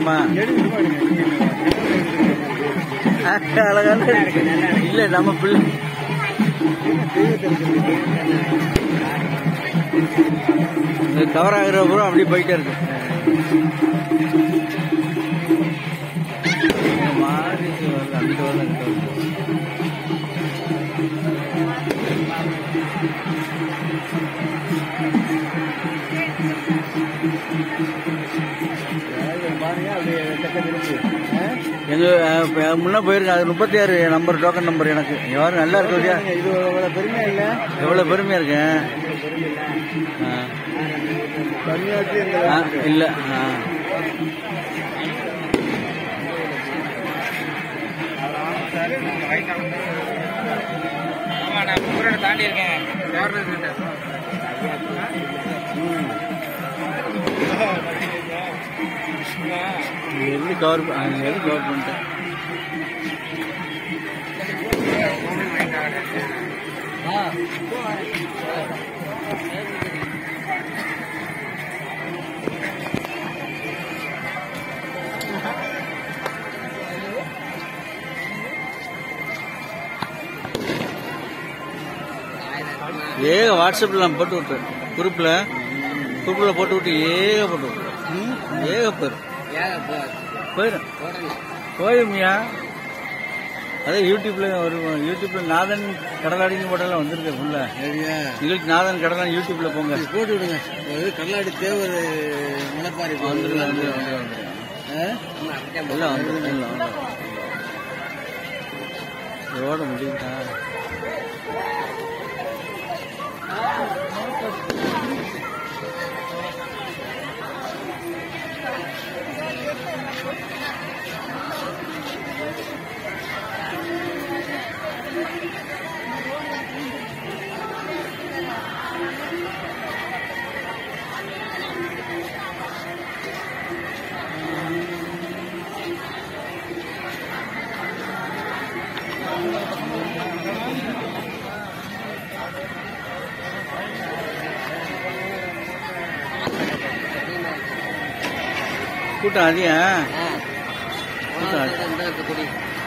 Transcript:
எடுக்கலாமா? அழகான இல்ல நம்ம பிள்ளை கவர் ஆகிற பூரா அப்படியே போயிட்டே இருக்கு. அங்கிட்ட வரல எங்க முன்ன போயிருக்கேன். அது 36 நம்பர் டோக்கன் நம்பர். எனக்கு யாரும் நல்லா இருக்கு. இது எவ்வளவு பெருமையா இல்ல? எவ்வளவு பெருமையா இருக்கேன் இல்ல. தாண்டி இருக்கேன். எது கவர் பண்ணிட்டேன். வாட்ஸ்அப்ல நான் போட்டு விட்டேன். குரூப்ல போட்டு விட்டு போயிடும் போயிருமியா. அதே யூடியூப்ல வருவோம். யூடியூப்ல நாதன் கடலாடிங்க போட்டெல்லாம் வந்திருக்கேன். ஃபுல்லா நிகழ்ச்சி நாதன் கடலாடி யூடியூப்ல போங்க, போட்டு விடுங்க. கடலாடி தேவர் முளைப்பாரி வந்துருக்கேன். எல்லாம் வந்துருக்கேன். ஓட முடியுதா? கூட்டம் அதிகம்.